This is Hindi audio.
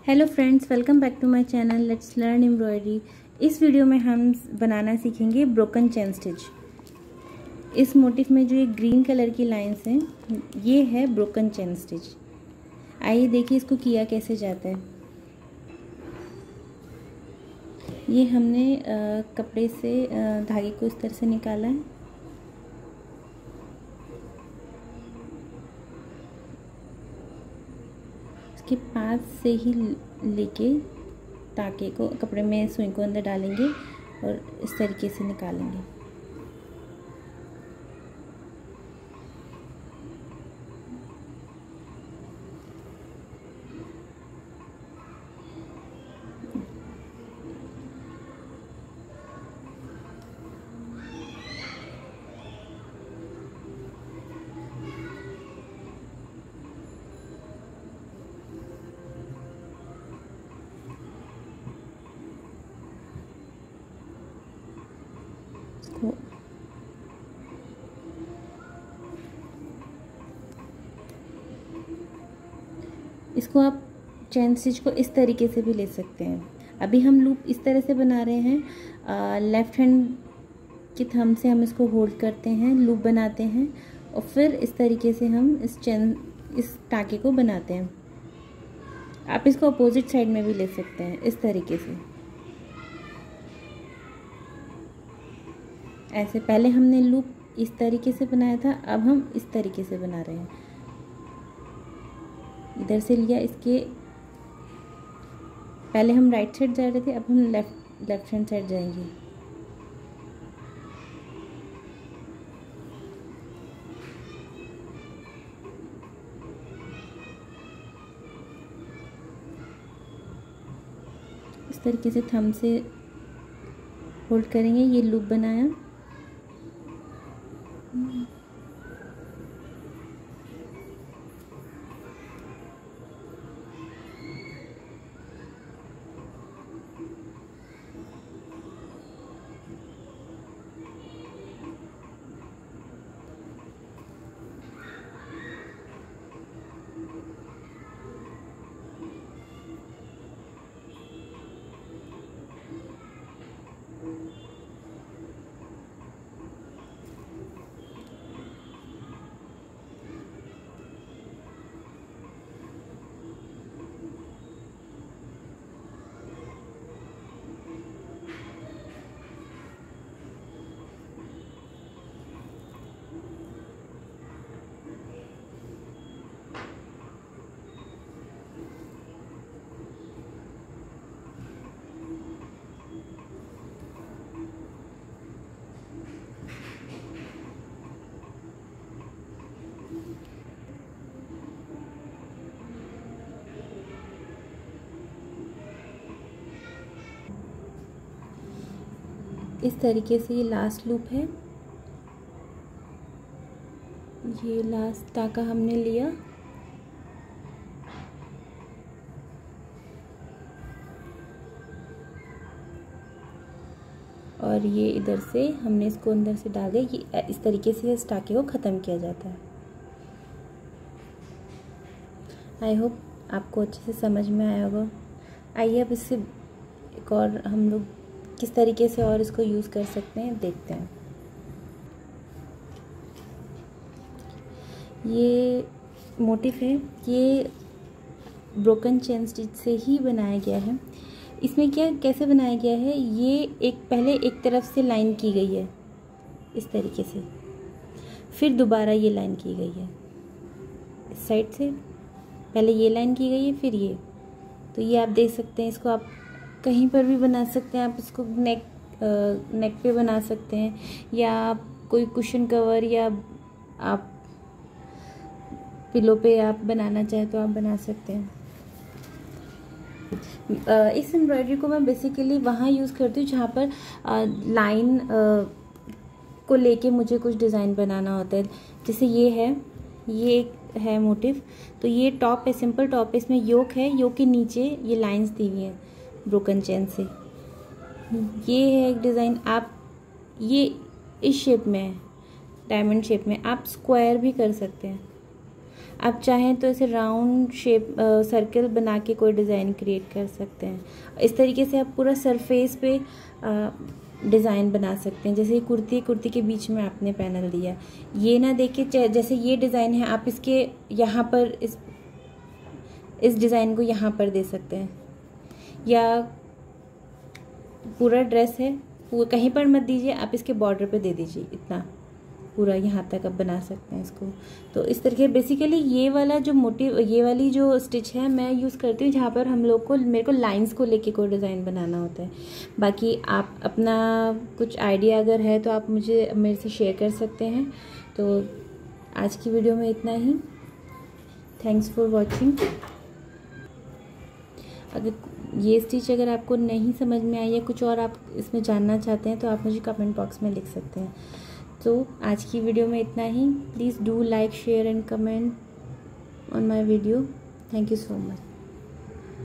Hello friends, welcome back to my channel let's learn embroidery. इस वीडियो में हम बनाना सीखेंगे ब्रोकन चेन स्टिच। इस मोटिफ में जो ये ग्रीन कलर की लाइंस हैं ये है ब्रोकन चेन स्टिच। आइए देखिए इसको किया कैसे जाता है। ये हमने कपड़े से धागे को इस तरह से निकाला है। इसके पास से ही लेके टाके को कपड़े में सुई को अंदर डालेंगे और इस तरीके से निकालेंगे। इसको आप चेन स्टिच को इस तरीके से भी ले सकते हैं। अभी हम लूप इस तरह से बना रहे हैं। लेफ्ट हैंड की थंब से हम इसको होल्ड करते हैं, लूप बनाते हैं और फिर इस तरीके से हम इस टाके को बनाते हैं। आप इसको अपोजिट साइड में भी ले सकते हैं इस तरीके से। ऐसे पहले हमने लूप इस तरीके से बनाया था, अब हम इस तरीके से बना रहे हैं। इधर से लिया, इसके पहले हम राइट साइड जा रहे थे, अब हम लेफ्ट हैंड साइड जाएंगे। इस तरीके से थंब से होल्ड करेंगे, ये लूप बनाया। इस तरीके से ये लास्ट लूप है। ये लास्ट टाका हमने लिया और ये इधर से हमने इसको अंदर से डाल दिया। ये इस तरीके से इस टाके को ख़त्म किया जाता है। आई होप आपको अच्छे से समझ में आया होगा। आइए अब इससे एक और हम लोग किस तरीके से और इसको यूज़ कर सकते हैं देखते हैं। ये मोटिफ है, ये ब्रोकन चेन स्टिच से ही बनाया गया है। इसमें कैसे बनाया गया है, ये पहले एक तरफ से लाइन की गई है इस तरीके से, फिर दोबारा ये लाइन की गई है इस साइड से। पहले ये लाइन की गई है, फिर ये। तो ये आप देख सकते हैं, इसको आप कहीं पर भी बना सकते हैं। आप इसको नेक पे बना सकते हैं, या आप कोई कुशन कवर या आप पिलो पे आप बनाना चाहे तो आप बना सकते हैं। इस एम्ब्रॉयडरी को मैं बेसिकली वहाँ यूज़ करती हूँ जहाँ पर लाइन को लेके मुझे कुछ डिज़ाइन बनाना होता है। जैसे ये है मोटिफ, तो ये टॉप है, सिंपल टॉप है। इसमें योक है, योक के नीचे ये लाइंस दी हुई हैं ब्रोकन चेन से। ये है एक डिज़ाइन। आप ये इस शेप में है, डायमंड शेप में। आप स्क्वायर भी कर सकते हैं। आप चाहें तो ऐसे राउंड शेप सर्कल बना के कोई डिज़ाइन क्रिएट कर सकते हैं। इस तरीके से आप पूरा सरफेस पे डिज़ाइन बना सकते हैं। जैसे कुर्ती के बीच में आपने पैनल दिया, ये ना देखिए जैसे ये डिज़ाइन है, आप इसके यहाँ पर इस डिज़ाइन को यहाँ पर दे सकते हैं, या पूरा ड्रेस है वो कहीं पर मत दीजिए, आप इसके बॉर्डर पे दे दीजिए, इतना पूरा यहाँ तक आप बना सकते हैं इसको। तो इस तरीके बेसिकली ये वाला जो ये वाली जो स्टिच है मैं यूज़ करती हूँ जहाँ पर मेरे को लाइंस को लेके कोई डिज़ाइन बनाना होता है। बाकी आप अपना कुछ आइडिया अगर है तो आप मेरे से शेयर कर सकते हैं। तो आज की वीडियो में इतना ही। Thanks for watching. ये स्टिच अगर आपको नहीं समझ में आई या कुछ और आप इसमें जानना चाहते हैं तो आप मुझे कमेंट बॉक्स में लिख सकते हैं। तो आज की वीडियो में इतना ही। Please do like, share and comment on my video. Thank you so much.